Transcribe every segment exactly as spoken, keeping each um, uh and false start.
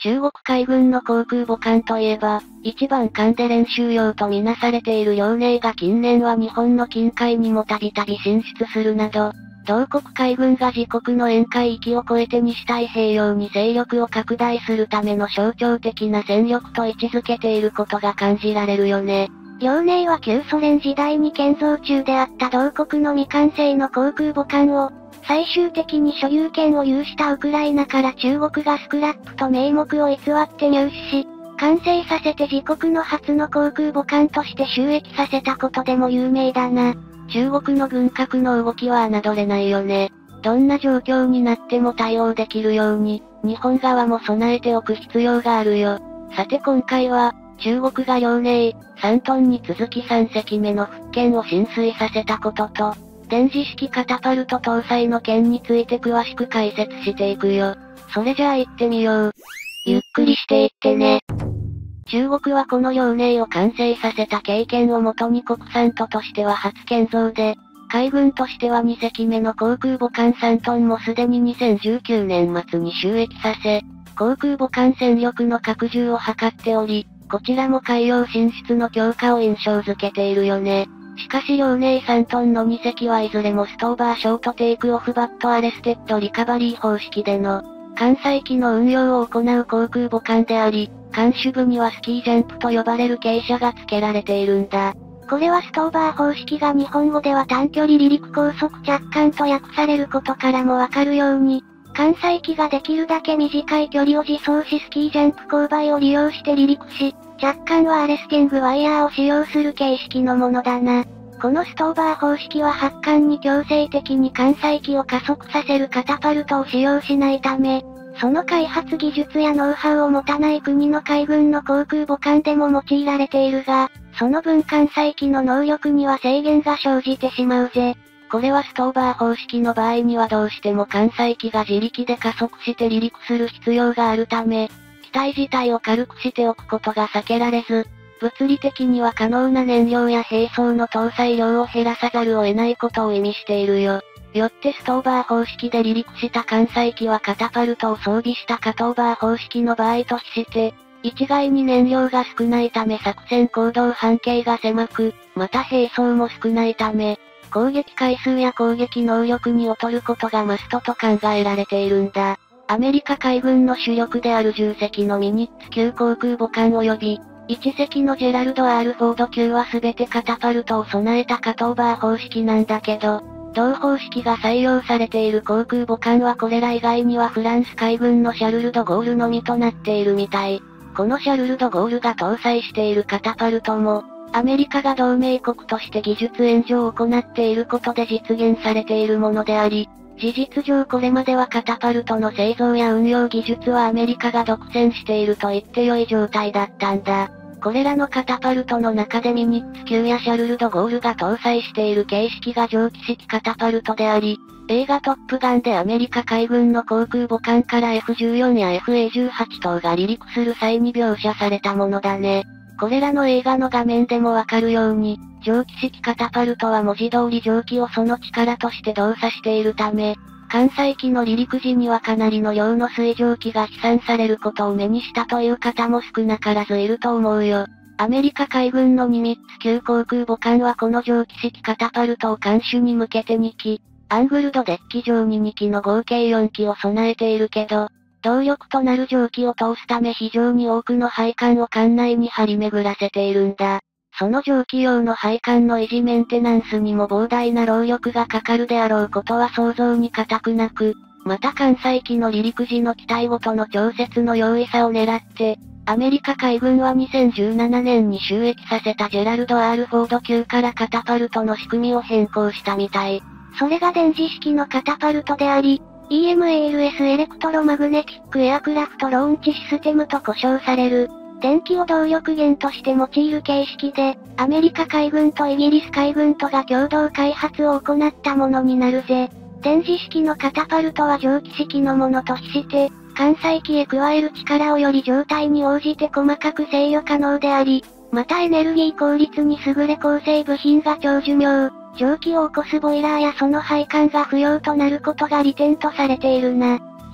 中国海軍の航空母艦といえば、一番艦で練習用とみなされている遼寧が近年は日本の近海にもたびたび進出するなど、同国海軍が自国の沿海域を超えて西太平洋に勢力を拡大するための象徴的な戦力と位置づけていることが感じられるよね。 遼寧は旧ソ連時代に建造中であった同国の未完成の航空母艦を、最終的に所有権を有したウクライナから中国がスクラップと名目を偽って入手し、完成させて自国の初の航空母艦として収益させたことでも有名だな。 中国の軍拡の動きは侮れないよね。どんな状況になっても対応できるように、日本側も備えておく必要があるよ。さて今回は、中国が遼寧、さんトンに続きさんせきめの福建を浸水させたことと、電磁式カタパルト搭載の件について詳しく解説していくよ。それじゃあ行ってみよう。 ゆっくりしていってね。 中国はこの遼寧を完成させた経験をもとに国産都としては初建造で、海軍としてはにせきめの航空母艦さんトンもすでににせんじゅうきゅうねん末に収益させ、航空母艦戦力の拡充を図っており、こちらも海洋進出の強化を印象づけているよね。しかし遼寧さんトンのにせきはいずれもストーバーショートテイクオフバットアレステッドリカバリー方式での、艦載機の運用を行う航空母艦であり、艦首部にはスキージャンプと呼ばれる傾斜が付けられているんだ。 これはストーバー方式が日本語では短距離離陸高速着艦と訳されることからもわかるように、艦載機ができるだけ短い距離を自走しスキージャンプ勾配を利用して離陸し、着艦はアレスティングワイヤーを使用する形式のものだな。このストーバー方式は発艦に強制的に艦載機を加速させるカタパルトを使用しないため、その開発技術やノウハウを持たない国の海軍の航空母艦でも用いられているが、その分艦載機の能力には制限が生じてしまうぜ。 これはストーバー方式の場合にはどうしても艦載機が自力で加速して離陸する必要があるため、機体自体を軽くしておくことが避けられず、物理的には可能な燃料や兵装の搭載量を減らさざるを得ないことを意味しているよ。よってストーバー方式で離陸した艦載機はカタパルトを装備したカトーバー方式の場合と比して、一概に燃料が少ないため作戦行動半径が狭く、また兵装も少ないため、攻撃回数や攻撃能力に劣ることがマストと考えられているんだ。アメリカ海軍の主力であるじゅっせきのミニッツ級航空母艦及び、いちせきのジェラルド・アール・フォード級はすべてカタパルトを備えたカトーバー方式なんだけど、同方式が採用されている航空母艦はこれら以外にはフランス海軍のシャルル・ド・ゴールのみとなっているみたい。このシャルル・ド・ゴールが搭載しているカタパルトも、アメリカが同盟国として技術援助を行っていることで実現されているものであり、事実上これまではカタパルトの製造や運用技術はアメリカが独占していると言って良い状態だったんだ。これらのカタパルトの中でミニッツ級やシャルル・ド・ゴールが搭載している形式が蒸気式カタパルトであり、映画トップガンでアメリカ海軍の航空母艦から エフじゅうよん や エフエーじゅうはち 等が離陸する際に描写されたものだね。これらの映画の画面でもわかるように、蒸気式カタパルトは文字通り蒸気をその力として動作しているため、艦載機の離陸時にはかなりの量の水蒸気が飛散されることを目にしたという方も少なからずいると思うよ。アメリカ海軍のニミッツ級航空母艦はこの蒸気式カタパルトを艦首に向けてにき、アングルドデッキ上ににきの合計よんきを備えているけど、動力となる蒸気を通すため非常に多くの配管を艦内に張り巡らせているんだ。その蒸気用の配管の維持メンテナンスにも膨大な労力がかかるであろうことは想像に難くなく、また艦載機の離陸時の機体ごとの調節の容易さを狙って、アメリカ海軍はにせんじゅうななねんに収益させたジェラルド・アール・フォード級からカタパルトの仕組みを変更したみたい。 それが電磁式のカタパルトであり、イーエムエーエルエス エレクトロマグネティックエアクラフトローンチシステムと呼称される、電気を動力源として用いる形式で、アメリカ海軍とイギリス海軍とが共同開発を行ったものになるぜ。電磁式のカタパルトは蒸気式のものと比して、艦載機へ加える力をより状態に応じて細かく制御可能であり、またエネルギー効率に優れ構成部品が超寿命、蒸気を起こすボイラーやその配管が不要となることが利点とされているな。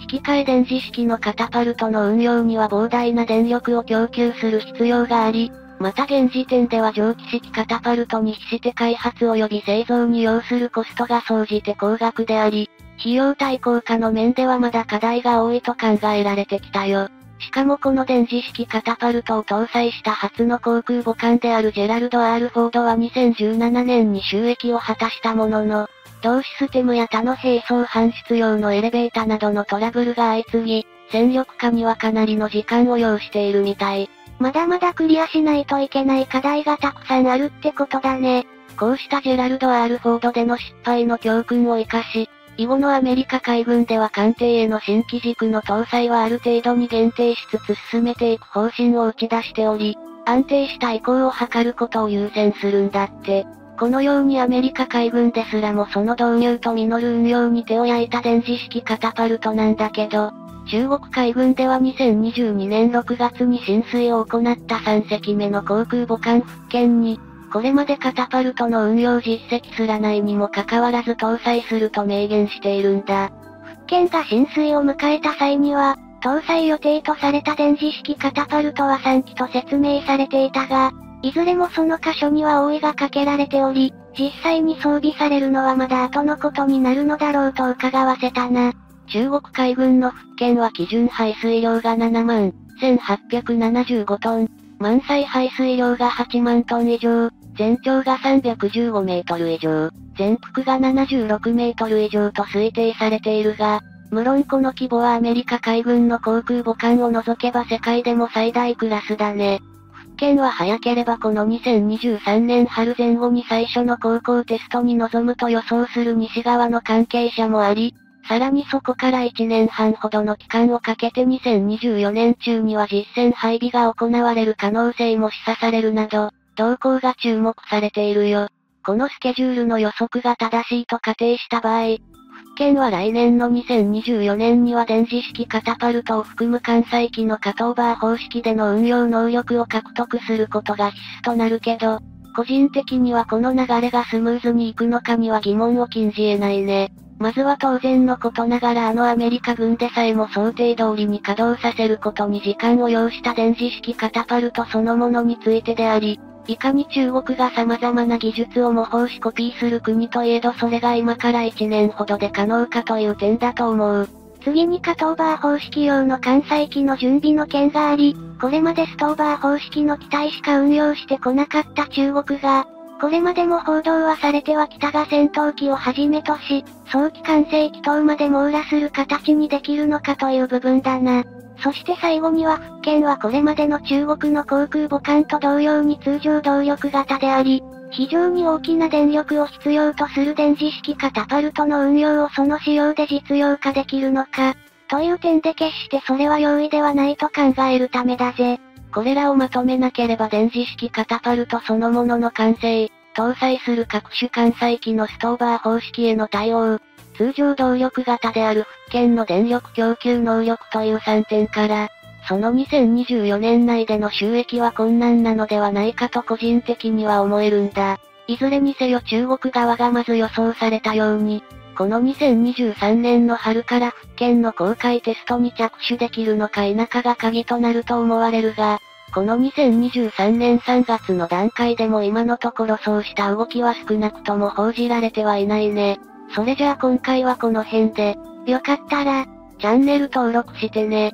引き換え電磁式のカタパルトの運用には膨大な電力を供給する必要があり、また現時点では蒸気式カタパルトに比して開発及び製造に要するコストが総じて高額であり、費用対効果の面ではまだ課題が多いと考えられてきたよ。しかもこの電磁式カタパルトを搭載した初の航空母艦であるジェラルド・アール・フォードはにせんじゅうななねんに収益を果たしたものの、同システムや他の並走搬出用のエレベータなどのトラブルが相次ぎ、戦力化にはかなりの時間を要しているみたい。 まだまだクリアしないといけない課題がたくさんあるってことだね。 こうしたジェラルド・アール・フォードでの失敗の教訓を生かし、以後のアメリカ海軍では艦艇への新機軸の搭載はある程度に限定しつつ進めていく方針を打ち出しており、安定した移行を図ることを優先するんだって。このようにアメリカ海軍ですらもその導入と実る運用に手を焼いた電磁式カタパルトなんだけど、中国海軍ではにせんにじゅうにねんろくがつに進水を行ったさんせきめの航空母艦福建に、これまでカタパルトの運用実績すらないにもかかわらず搭載すると明言しているんだ。 福建が進水を迎えた際には、搭載予定とされた電磁式カタパルトはさんきと説明されていたが、いずれもその箇所には覆いがかけられており、実際に装備されるのはまだ後のことになるのだろうと伺わせたな。 中国海軍の福建は基準排水量がななまんせんはっぴゃくななじゅうごトン、満載排水量がはちまんトン以上、全長がさんびゃくじゅうごメートル以上、全幅がななじゅうろくメートル以上と推定されているが、無論この規模はアメリカ海軍の航空母艦を除けば世界でも最大クラスだね。福建は早ければこのにせんにじゅうさんねん春前後に最初の航行テストに臨むと予想する西側の関係者もあり、さらにそこからいちねんはんほどの期間をかけてにせんにじゅうよねん中には実戦配備が行われる可能性も示唆されるなど、動向が注目されているよ。このスケジュールの予測が正しいと仮定した場合、福建は来年のにせんにじゅうよねんには電磁式カタパルトを含む艦載機のカトーバー方式での運用能力を獲得することが必須となるけど、個人的にはこの流れがスムーズにいくのかには疑問を禁じ得ないね。まずは当然のことながらあのアメリカ軍でさえも想定通りに稼働させることに時間を要した電磁式カタパルトそのものについてであり、いかに中国が様々な技術を模倣しコピーする国といえどそれが今からいちねんほどで可能かという点だと思う。 次にカトーバー方式用の艦載機の準備の件があり、これまでストーバー方式の機体しか運用してこなかった中国が、これまでも報道はされてはきたが戦闘機をはじめとし、早期完成機等まで網羅する形にできるのかという部分だな。そして最後には福建はこれまでの中国の航空母艦と同様に通常動力型であり、非常に大きな電力を必要とする電磁式カタパルトの運用をその仕様で実用化できるのか、という点で決してそれは容易ではないと考えるためだぜ。 これらをまとめなければ電磁式カタパルトそのものの完成、搭載する各種艦載機のストーバー方式への対応、通常動力型である福建の電力供給能力というさんてんから、そのにせんにじゅうよねん内での収益は困難なのではないかと個人的には思えるんだ。いずれにせよ中国側がまず予想されたように、このにせんにじゅうさんねんの春から福建の公開テストに着手できるのか否かが鍵となると思われるが、このにせんにじゅうさんねんさんがつの段階でも今のところそうした動きは少なくとも報じられてはいないね。それじゃあ今回はこの辺で、 よかったら、 チャンネル登録してね。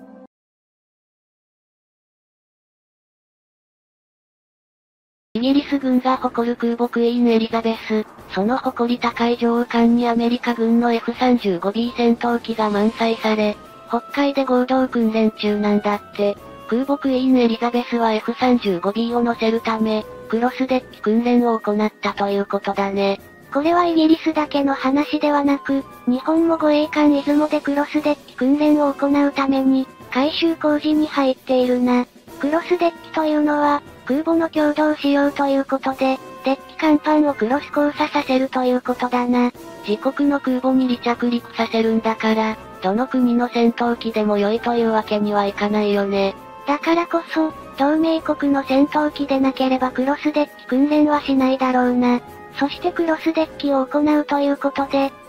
イギリス軍が誇る空母クイーンエリザベス、その誇り高い上艦にアメリカ軍の エフさんじゅうごビー 戦闘機が満載され、北海で合同訓練中なんだって。空母クイーンエリザベスは エフさんじゅうごビー を乗せるため、クロスデッキ訓練を行ったということだね。 これはイギリスだけの話ではなく、日本も護衛艦出雲でクロスデッキ訓練を行うために、改修工事に入っているな。クロスデッキというのは、空母の共同使用ということで、デッキ甲板をクロス交差させるということだな。 自国の空母に離着陸させるんだから、どの国の戦闘機でも良いというわけにはいかないよね。 だからこそ、同盟国の戦闘機でなければクロスデッキ訓練はしないだろうな。そしてクロスデッキを行うということで、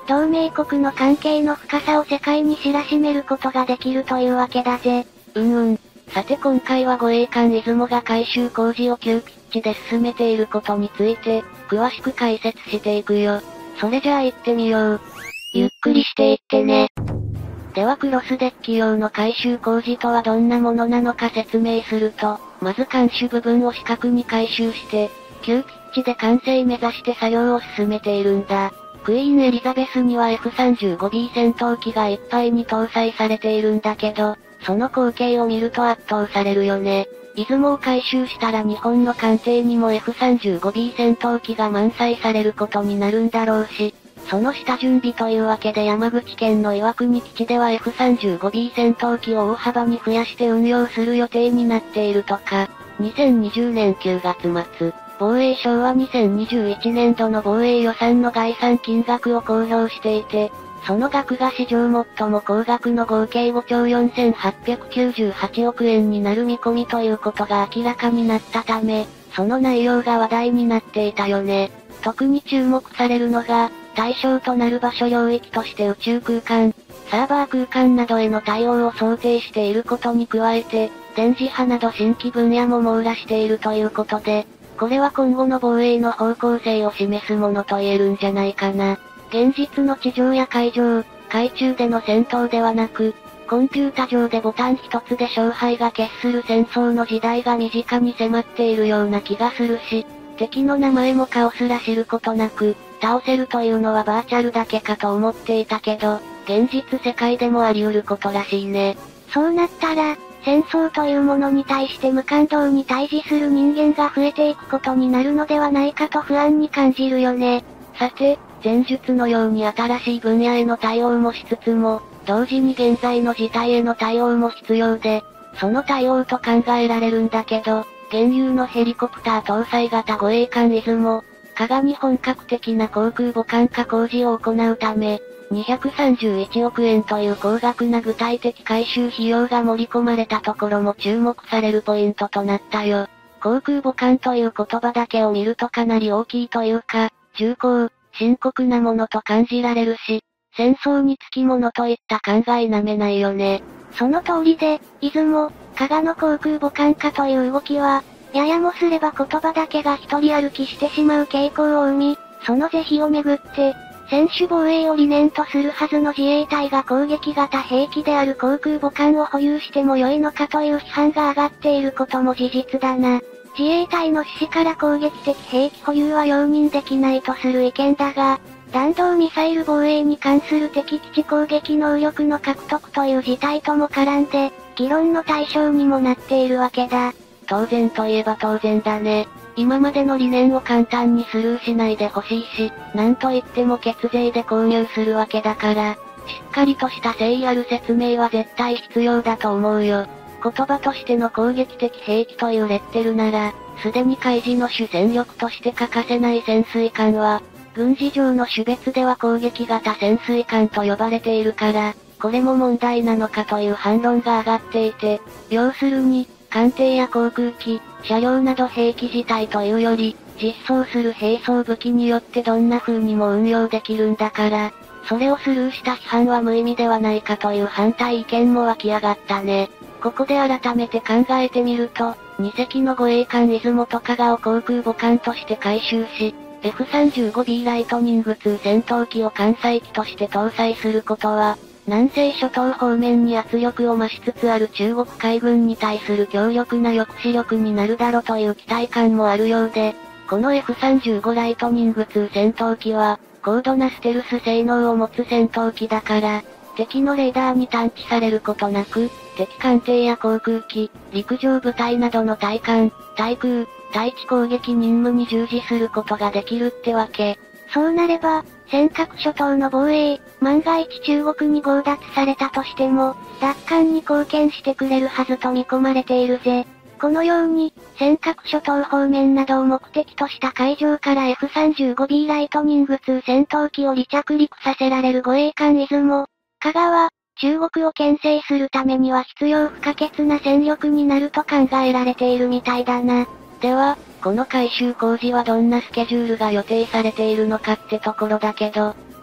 同盟国の関係の深さを世界に知らしめることができるというわけだぜ。 うんうん。さて今回は護衛艦出雲が改修工事を急ピッチで進めていることについて、詳しく解説していくよ。それじゃあ行ってみよう。 ゆっくりしていってね。 ではクロスデッキ用の改修工事とはどんなものなのか説明すると、まず艦首部分を四角に改修して、急ピッチで完成目指して作業を進めているんだ。クイーンエリザベスには エフさんじゅうごビー 戦闘機がいっぱいに搭載されているんだけど、その光景を見ると圧倒されるよね。出雲を改修したら日本の艦艇にも エフさんじゅうごビー 戦闘機が満載されることになるんだろうし、その下準備というわけで山口県の岩国基地では エフさんじゅうごビー 戦闘機を大幅に増やして運用する予定になっているとか、にせんにじゅうねんきゅうがつ末、防衛省はにせんにじゅういちねんどの防衛予算の概算金額を公表していて、その額が史上最も高額の合計ごちょうよんせんはっぴゃくきゅうじゅうはちおくえんになる見込みということが明らかになったため、その内容が話題になっていたよね。特に注目されるのが、対象となる場所領域として宇宙空間、サーバー空間などへの対応を想定していることに加えて、電磁波など新規分野も網羅しているということで、これは今後の防衛の方向性を示すものと言えるんじゃないかな。現実の地上や海上、海中での戦闘ではなく、コンピュータ上でボタン一つで勝敗が決する戦争の時代が身近に迫っているような気がするし、敵の名前も顔すら知ることなく、倒せるというのはバーチャルだけかと思っていたけど、現実世界でもあり得ることらしいね。 そうなったら、戦争というものに対して無感動に対峙する人間が増えていくことになるのではないかと不安に感じるよね。 さて、前述のように新しい分野への対応もしつつも、同時に現在の事態への対応も必要で、その対応と考えられるんだけど、現有のヘリコプター搭載型護衛艦出雲、加賀に本格的な航空母艦化工事を行うため、にひゃくさんじゅういちおくえんという高額な具体的改修費用が盛り込まれたところも注目されるポイントとなったよ。航空母艦という言葉だけを見るとかなり大きいというか、重厚、深刻なものと感じられるし、戦争につきものといった考えなめないよね。 その通りで、出雲、加賀の航空母艦化という動きは、ややもすれば言葉だけが一人歩きしてしまう傾向を生み、その是非をめぐって、専守防衛を理念とするはずの自衛隊が攻撃型兵器である航空母艦を保有しても良いのかという批判が上がっていることも事実だな。自衛隊の趣旨から攻撃的兵器保有は容認できないとする意見だが、弾道ミサイル防衛に関する敵基地攻撃能力の獲得という事態とも絡んで、議論の対象にもなっているわけだ。 当然といえば当然だね。今までの理念を簡単にスルーしないでほしいし、なんといっても血税で購入するわけだから、しっかりとした誠意ある説明は絶対必要だと思うよ。言葉としての攻撃的兵器というレッテルなら、すでに海事の主戦力として欠かせない潜水艦は、軍事上の種別では攻撃型潜水艦と呼ばれているから、これも問題なのかという反論が上がっていて、要するに、艦艇や航空機、車両など兵器自体というより、実装する兵装武器によってどんな風にも運用できるんだから、それをスルーした批判は無意味ではないかという反対意見も湧き上がったね。ここで改めて考えてみると、にせきの護衛艦出雲と加賀を航空母艦として改修し、エフさんじゅうごビー ライトニングツー戦闘機を艦載機として搭載することは、南西諸島方面に圧力を増しつつある中国海軍に対する強力な抑止力になるだろうという期待感もあるようで、この エフさんじゅうご ライトニングツー戦闘機は、高度なステルス性能を持つ戦闘機だから、敵のレーダーに探知されることなく、敵艦艇や航空機、陸上部隊などの対艦、対空、対地攻撃任務に従事することができるってわけ。 そうなれば、尖閣諸島の防衛、万が一中国に強奪されたとしても、奪還に貢献してくれるはずと見込まれているぜ。このように、尖閣諸島方面などを目的とした海上から エフさんじゅうごビー ライトニングツー戦闘機を離着陸させられる護衛艦出雲、加賀は、中国を牽制するためには必要不可欠な戦力になると考えられているみたいだな。 では、この改修工事はどんなスケジュールが予定されているのかってところだけど、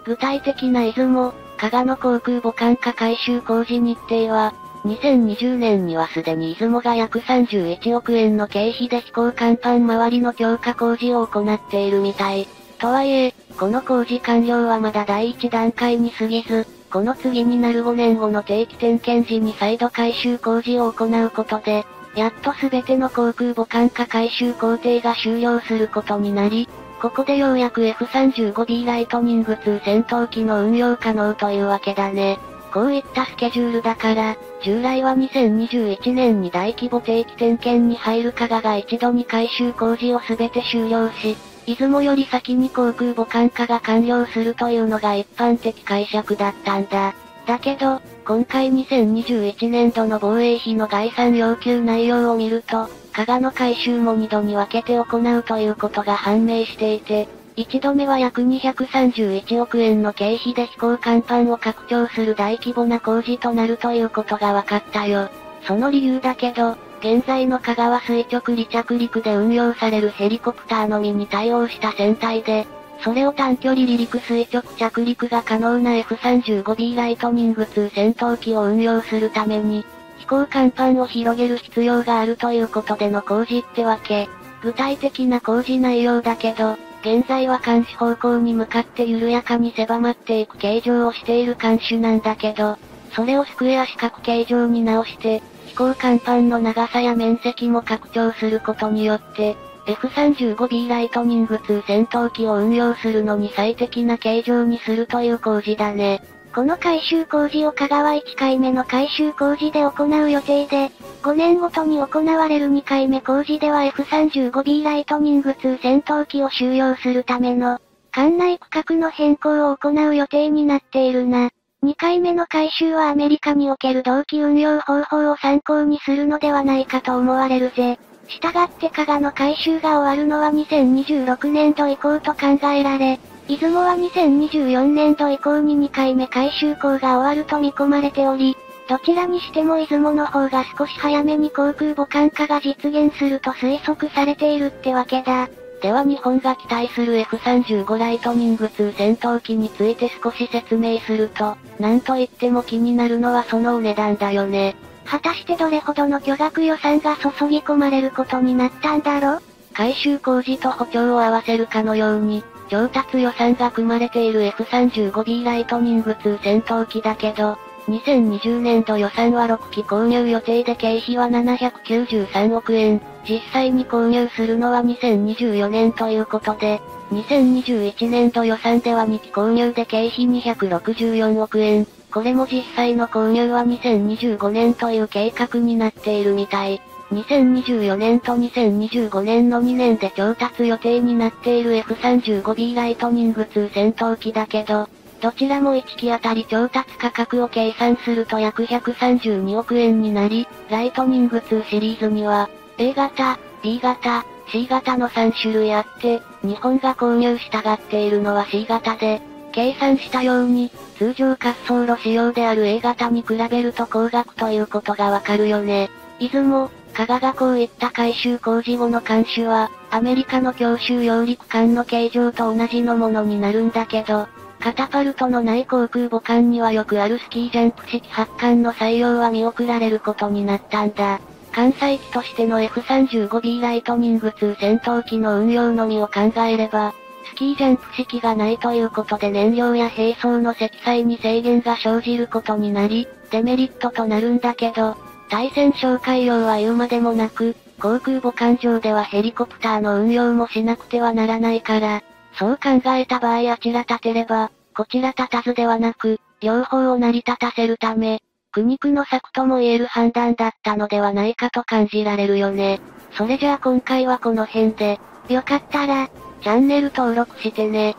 具体的な出雲、加賀の航空母艦化改修工事日程は、にせんにじゅうねんにはすでに出雲が約さんじゅういちおくえんの経費で飛行甲板周りの強化工事を行っているみたい。とはいえ、この工事完了はまだ第一段階に過ぎず、この次になるごねんごの定期点検時に再度改修工事を行うことで、やっとすべての航空母艦化改修工程が終了することになり、ここでようやく エフさんじゅうごビー ライトニングツー戦闘機の運用可能というわけだね。こういったスケジュールだから、従来はにせんにじゅういちねんに大規模定期点検に入る加賀が一度に改修工事をすべて終了し、出雲より先に航空母艦化が完了するというのが一般的解釈だったんだ。だけど、今回にせんにじゅういちねんどの防衛費の概算要求内容を見ると、加賀の改修もにどに分けて行うということが判明していて、いちどめは約にひゃくさんじゅういちおくえんの経費で飛行甲板を拡張する大規模な工事となるということが分かったよ。その理由だけど、現在の加賀は垂直離着陸で運用されるヘリコプターのみに対応した船体で、それを短距離離陸垂直着陸が可能な エフさんじゅうごビー ライトニングツー戦闘機を運用するために、飛行甲板を広げる必要があるということでの工事ってわけ。具体的な工事内容だけど、現在は監視方向に向かって緩やかに狭まっていく形状をしている艦首なんだけど、それをスクエア四角形状に直して、飛行甲板の長さや面積も拡張することによって、エフさんじゅうごビー ライトニングツー戦闘機を運用するのに最適な形状にするという工事だね。 この改修工事を加賀はいっかいめの改修工事で行う予定で、ごねんごとに行われるにかいめ工事では エフさんじゅうごビー ライトニングツー戦闘機を収容するための、艦内区画の変更を行う予定になっているな。にかいめの改修はアメリカにおける同機運用方法を参考にするのではないかと思われるぜ。したがって加賀の改修が終わるのはにせんにじゅうろくねんど以降と考えられ、出雲はにせんにじゅうよねんど以降ににかいめ改修工が終わると見込まれており、どちらにしても出雲の方が少し早めに航空母艦化が実現すると推測されているってわけだ。 では日本が期待する エフさんじゅうご ライトニングツー戦闘機について少し説明すると、なんといっても気になるのはそのお値段だよね。 果たしてどれほどの巨額予算が注ぎ込まれることになったんだろ？ 改修工事と補強を合わせるかのように、調達予算が組まれている エフさんじゅうごビー ライトニングツー戦闘機だけど、にせんにじゅうねんど予算はろっき購入予定で経費はななひゃくきゅうじゅうさんおくえん、実際に購入するのはにせんにじゅうよねんということで、にせんにじゅういちねんど予算ではにき購入で経費にひゃくろくじゅうよんおくえん、これも実際の購入はにせんにじゅうごねんという計画になっているみたい。にせんにじゅうよねんとにせんにじゅうごねんのにねんで調達予定になっている エフさんじゅうごビー ライトニングツー戦闘機だけど、どちらもいっきあたり調達価格を計算すると約ひゃくさんじゅうにおくえんになり、ライトニングツーシリーズには、A 型、B 型、C 型のさんしゅるいあって、日本が購入したがっているのは C 型で、計算したように、通常滑走路仕様である A 型に比べると高額ということがわかるよね。出雲、加賀がこういった改修工事後の艦首は、アメリカの強襲揚陸艦の形状と同じのものになるんだけど、カタパルトのない航空母艦にはよくあるスキージャンプ式発艦の採用は見送られることになったんだ。艦載機としての エフさんじゅうごビー ライトニングツー戦闘機の運用のみを考えれば、スキージャンプ式がないということで燃料や兵装の積載に制限が生じることになり、デメリットとなるんだけど、対戦哨戒用は言うまでもなく、航空母艦上ではヘリコプターの運用もしなくてはならないから、そう考えた場合あちら立てれば、こちら立たずではなく、両方を成り立たせるため、苦肉の策とも言える判断だったのではないかと感じられるよね。それじゃあ今回はこの辺で、 よかったら、 チャンネル登録してね。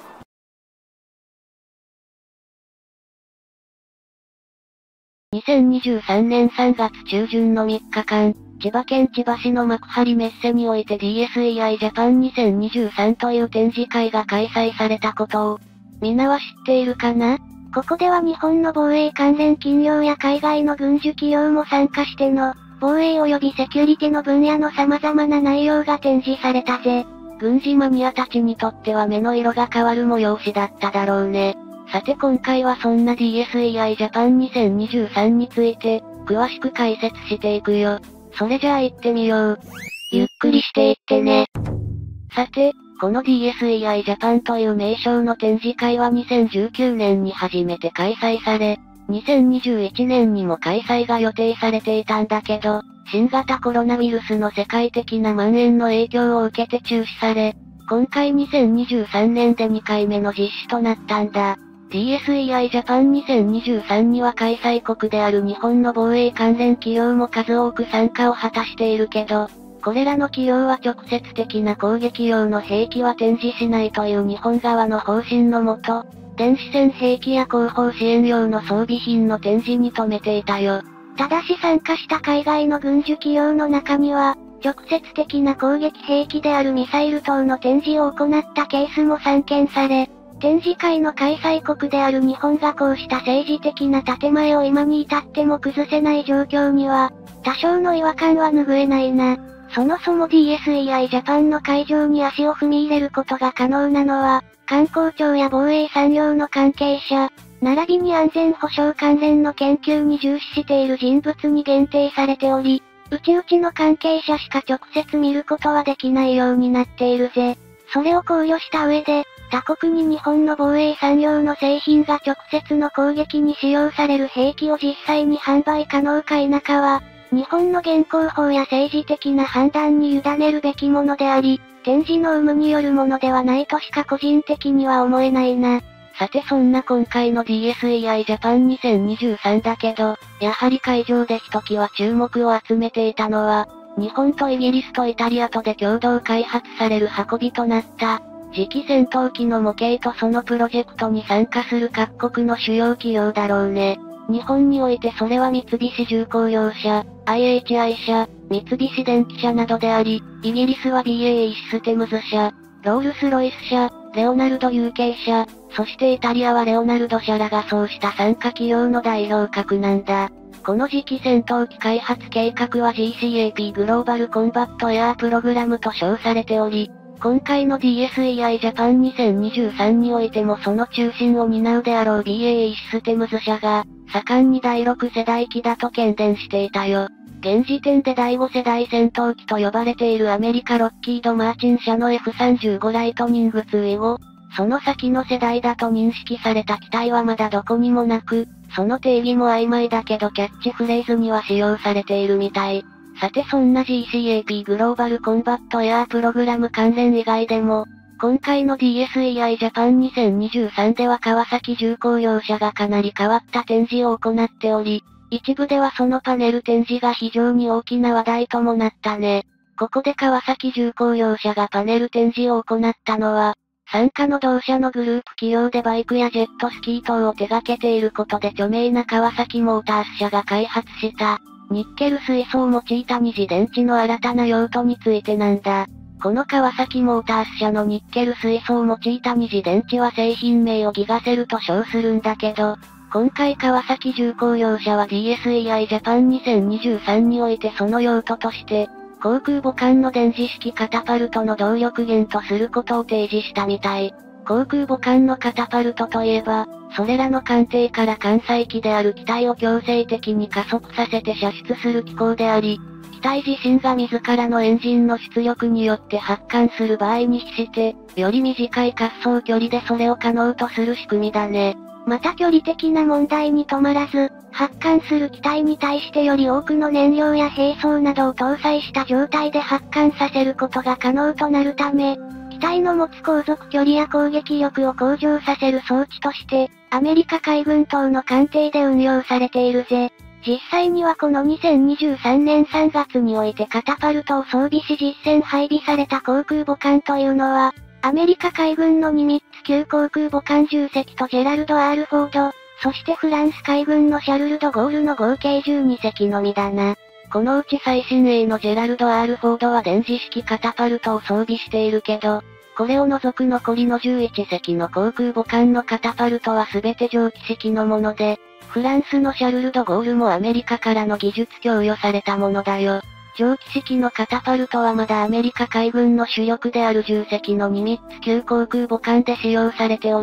にせんにじゅうさんねんさんがつちゅうじゅんのみっかかん、千葉県千葉市の幕張メッセにおいて ディーエスイーアイ ジャパンにせんにじゅうさんという展示会が開催されたことを、みんなは知っているかな？ ここでは日本の防衛関連企業や海外の軍需企業も参加しての、防衛及びセキュリティの分野の様々な内容が展示されたぜ。 軍事マニアたちにとっては目の色が変わる催しだっただろうね。 さて今回はそんな ディーエスイーアイ ジャパンにせんにじゅうさんについて、詳しく解説していくよ。それじゃあ行ってみよう。 ゆっくりしていってね。 さて、この ディーエスイーアイ ジャパンという名称の展示会はにせんじゅうきゅうねんに初めて開催され、にせんにじゅういちねんにも開催が予定されていたんだけど、新型コロナウイルスの世界的な蔓延の影響を受けて中止され、今回にせんにじゅうさんねんでにかいめの実施となったんだ。ディーエスイーアイ ジャパンにせんにじゅうさんには開催国である日本の防衛関連企業も数多く参加を果たしているけど、これらの企業は直接的な攻撃用の兵器は展示しないという日本側の方針のもと、電子戦兵器や後方支援用の装備品の展示に留めていたよ。 ただし参加した海外の軍需企業の中には、直接的な攻撃兵器であるミサイル等の展示を行ったケースも散見され、展示会の開催国である日本がこうした政治的な建前を今に至っても崩せない状況には、多少の違和感は拭えないな。そもそも ディーエスイーアイ ジャパンの会場に足を踏み入れることが可能なのは、観光庁や防衛産業の関係者、並びに安全保障関連の研究に重視している人物に限定されており、内々の関係者しか直接見ることはできないようになっているぜ。それを考慮した上で、他国に日本の防衛産業の製品が直接の攻撃に使用される兵器を実際に販売可能か否かは、日本の現行法や政治的な判断に委ねるべきものであり、展示の有無によるものではないとしか個人的には思えないな。 さてそんな今回の ディーエスイーアイ ジャパンにせんにじゅうさんだけど、やはり会場でひときわ注目を集めていたのは、日本とイギリスとイタリアとで共同開発される運びとなった、次期戦闘機の模型とそのプロジェクトに参加する各国の主要企業だろうね。日本においてそれは三菱重工業社、アイエイチアイ 社、三菱電機社などであり、イギリスは ビーエーイー システムズ社、ロールスロイス社、レオナルド ユーケー 社、そしてイタリアはレオナルド社らがそうした参加企業の代表格なんだ。この次期戦闘機開発計画は ジーシーエーピー グローバルコンバットエアープログラムと称されており、今回の ディーエスイーアイ ジャパンにせんにじゅうさんにおいてもその中心を担うであろう ビーエーイー システムズ社が、盛んにだいろく世代機だと喧伝していたよ。現時点でだいご世代戦闘機と呼ばれているアメリカロッキード・マーチン社の エフさんじゅうご ライトニングツー以後、その先の世代だと認識された機体はまだどこにもなく、その定義も曖昧だけどキャッチフレーズには使用されているみたい。さてそんな ジーシーエーピー グローバルコンバットエアープログラム関連以外でも、今回の ディーエスイーアイ ジャパンにせんにじゅうさんでは川崎重工業社がかなり変わった展示を行っており、一部ではそのパネル展示が非常に大きな話題ともなったね。ここで川崎重工業社がパネル展示を行ったのは、傘下の同社のグループ企業でバイクやジェットスキー等を手掛けていることで著名な川崎モータース社が開発した、ニッケル水素を用いた二次電池の新たな用途についてなんだ。この川崎モータース社のニッケル水素を用いた二次電池は製品名をギガセルと称するんだけど、今回川崎重工業社は ディーエスイーアイ ジャパンにせんにじゅうさんにおいてその用途として、航空母艦の電磁式カタパルトの動力源とすることを提示したみたい。航空母艦のカタパルトといえば、それらの艦艇から艦載機である機体を強制的に加速させて射出する機構であり、機体自身が自らのエンジンの出力によって発艦する場合に比して、より短い滑走距離でそれを可能とする仕組みだね。 また距離的な問題に止まらず、発艦する機体に対してより多くの燃料や兵装などを搭載した状態で発艦させることが可能となるため、機体の持つ航続距離や攻撃力を向上させる装置として、アメリカ海軍等の艦艇で運用されているぜ。実際にはこのにせんにじゅうさんねんさんがつにおいてカタパルトを装備し実戦配備された航空母艦というのは、アメリカ海軍のニミッツ級航空母艦じゅっせきとジェラルド・アール・フォード、そしてフランス海軍のシャルル・ド・ゴールの合計じゅうにせきのみだな。 このうち最新鋭のジェラルド・アール・フォードは電磁式カタパルトを装備しているけど、これを除く残りのじゅういちせきの航空母艦のカタパルトは全て蒸気式のもので、フランスのシャルル・ド・ゴールもアメリカからの技術供与されたものだよ。蒸気式のカタパルトはまだアメリカ海軍の主力であるじゅっせきのニミッツ級航空母艦で使用されており、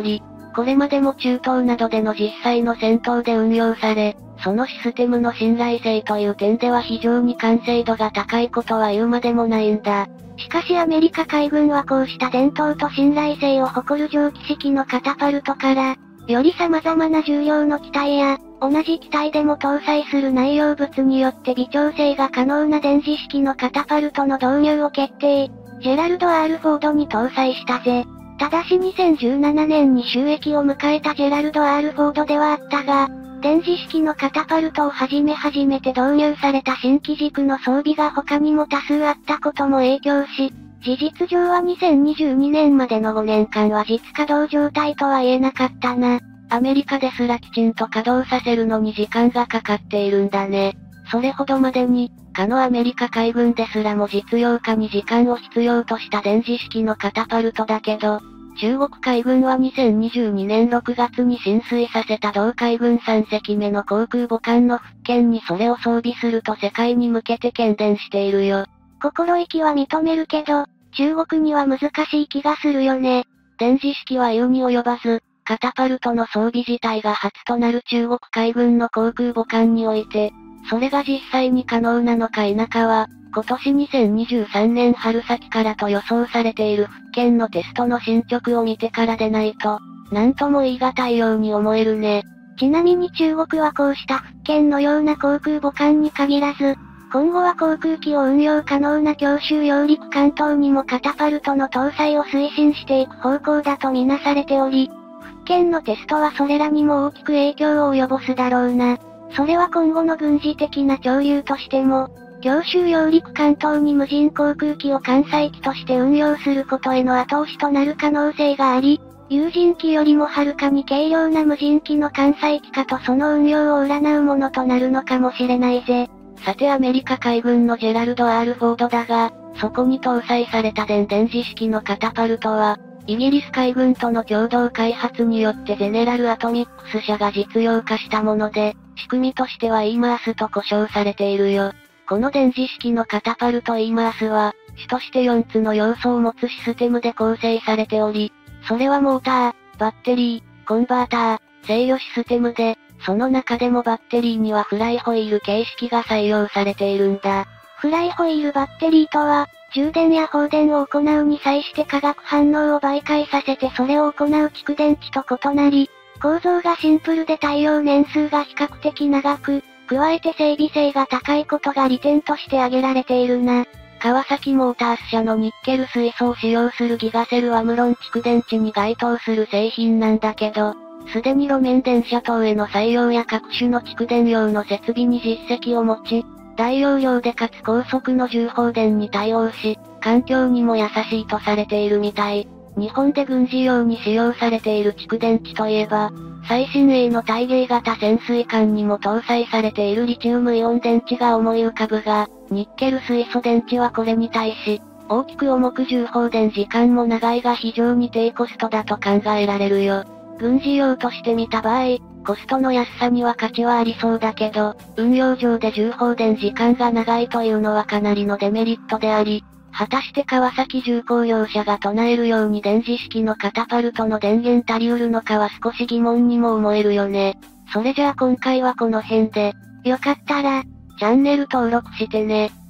これまでも中東などでの実際の戦闘で運用され、そのシステムの信頼性という点では非常に完成度が高いことは言うまでもないんだ。 しかしアメリカ海軍はこうした伝統と信頼性を誇る蒸気式のカタパルトから、より様々な重量の機体や、同じ機体でも搭載する内容物によって微調整が可能な電磁式のカタパルトの導入を決定。ジェラルド・アール・フォードに搭載したぜ。ただしにせんじゅうななねんに就役を迎えたジェラルド・アール・フォードではあったが、電磁式のカタパルトをはじめ初めて導入された新機軸の装備が他にも多数あったことも影響し、事実上はにせんにじゅうにねんまでのごねんかんは実稼働状態とは言えなかったな。 アメリカですらきちんと稼働させるのに時間がかかっているんだね。それほどまでに、かのアメリカ海軍ですらも実用化に時間を必要とした電磁式のカタパルトだけど、中国海軍はにせんにじゅうにねんろくがつに進水させた同海軍さんせきめの航空母艦の復権にそれを装備すると世界に向けて喧伝しているよ。 心意気は認めるけど、中国には難しい気がするよね。 電磁式は言うに及ばず、カタパルトの装備自体が初となる中国海軍の航空母艦において、それが実際に可能なのか否かは、今年にせんにじゅうさんねん春先からと予想されている復権のテストの進捗を見てからでないと、なんとも言い難いように思えるね。 ちなみに中国はこうした復権のような航空母艦に限らず、今後は航空機を運用可能な強襲揚陸艦等にもカタパルトの搭載を推進していく方向だとみなされており、復権のテストはそれらにも大きく影響を及ぼすだろうな。それは今後の軍事的な潮流としても、強襲揚陸艦等に無人航空機を艦載機として運用することへの後押しとなる可能性があり、有人機よりもはるかに軽量な無人機の艦載機化とその運用を占うものとなるのかもしれないぜ。 さてアメリカ海軍のジェラルド・アール・フォードだが、そこに搭載された電電磁式のカタパルトは、イギリス海軍との共同開発によってゼネラル・アトミックス社が実用化したもので、仕組みとしては イーマース と呼称されているよ。この電磁式のカタパルト イーマース は、主としてよっつの要素を持つシステムで構成されており、それはモーター、バッテリー、コンバーター、制御システムで、その中でもバッテリーにはフライホイール形式が採用されているんだ。 フライホイールバッテリーとは、充電や放電を行うに際して化学反応を媒介させてそれを行う蓄電池と異なり、構造がシンプルで耐用年数が比較的長く、加えて整備性が高いことが利点として挙げられているな。 川崎モータース社のニッケル水素を使用するギガセルアムロン蓄電池に該当する製品なんだけど、すでに路面電車等への採用や各種の蓄電用の設備に実績を持ち、大容量でかつ高速の重放電に対応し、環境にも優しいとされているみたい。日本で軍事用に使用されている蓄電池といえば、最新鋭の対迎型潜水艦にも搭載されているリチウムイオン電池が思い浮かぶが、ニッケル水素電池はこれに対し、大きく重く重放電時間も長いが非常に低コストだと考えられるよ。軍事用として見た場合、コストの安さには価値はありそうだけど、運用上で重放電時間が長いというのはかなりのデメリットであり、果たして川崎重工業者が唱えるように電磁式のカタパルトの電源足りうるのかは少し疑問にも思えるよね。それじゃあ今回はこの辺で、 よかったら、 チャンネル登録してね。